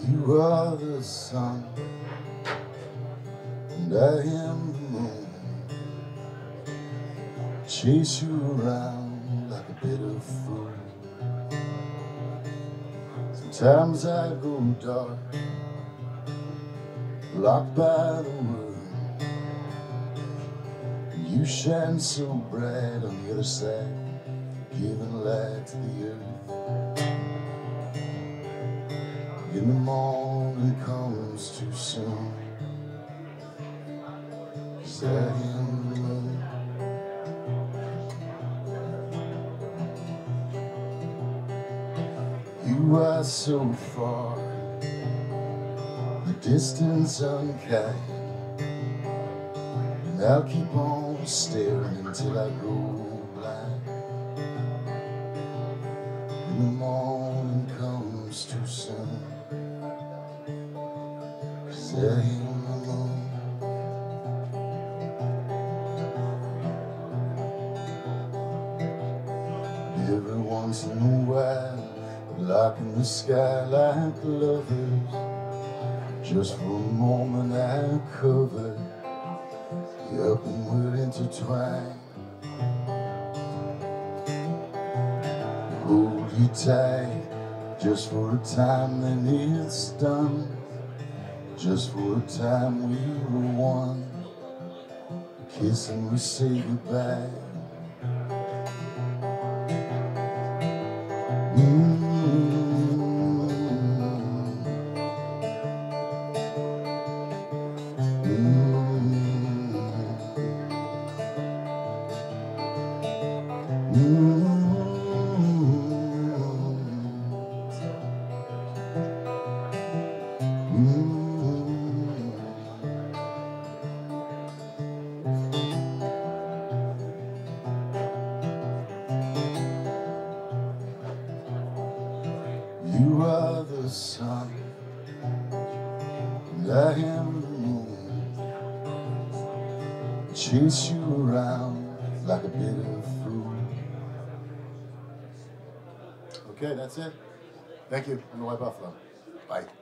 You are the sun, and I am the moon. Chase you around like a bitter fool. Sometimes I go dark, blocked by the world. You shine so bright on the other side, giving light to the earth. In the morning comes too soon, 'cause I am the moon. You are so far, the distance unkind, and I'll keep on staring until I go blind. And the morning comes too soon, 'cause I am the moon. Every once in a while, lock in the sky like lovers. Just for a moment I cover you up and we're intertwined. Hold you tight, just for a time, then it's done. Just for a time we were one. We kiss and we say goodbye. You are the sun, and I am the moon. Chase you around like a bitter fool. Okay, that's it. Thank you. I'm the White Buffalo. Bye.